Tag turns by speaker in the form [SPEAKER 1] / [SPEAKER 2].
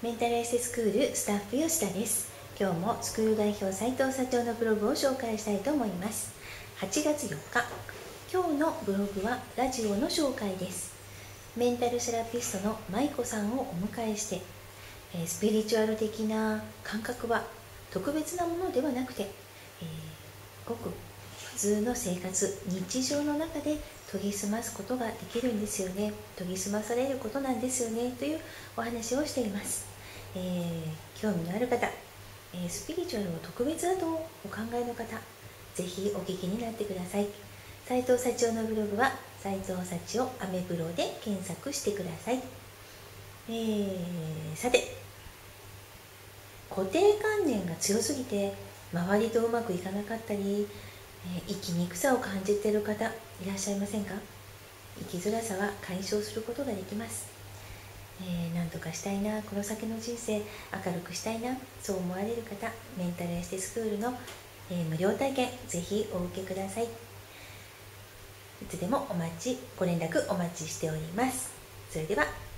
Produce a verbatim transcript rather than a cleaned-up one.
[SPEAKER 1] メンタルエステスクールスタッフ吉田です。今日もスクール代表斉藤社長のブログを紹介したいと思います。はちがつよっか、今日のブログはラジオの紹介です。メンタルセラピストの舞子さんをお迎えして、スピリチュアル的な感覚は特別なものではなくて、えー、ごく普通の生活、日常の中で研ぎ澄ますことができるんですよね。研ぎ澄まされることなんですよねというお話をしています。えー、興味のある方、えー、スピリチュアルを特別だとお考えの方、ぜひお聞きになってください。斉藤社長のブログは斉藤幸男アメブロで検索してください。えー、さて、固定観念が強すぎて周りとうまくいかなかったり、えー、生きにくさを感じている方いらっしゃいませんか？生きづらさは解消することができます。えー、何とかしたいな、この先の人生明るくしたいな、そう思われる方、メンタルエステスクールの、えー、無料体験ぜひお受けください。いつでもお待ちご連絡お待ちしております。それでは。